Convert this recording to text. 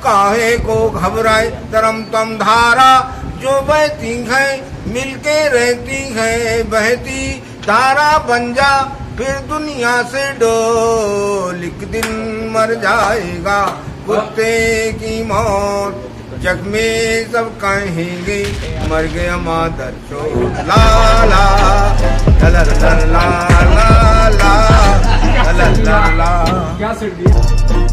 काहे को घबराए धर्म तम धारा जो बहती है मिलके रहती है बहती धारा बन जा फिर दुनिया से डोल एक दिन मर जाएगा कुत्ते की मौत जग में सब कहेंगे मर गया मादर चोद ला ला ला ला ला ला ला ला ला ला।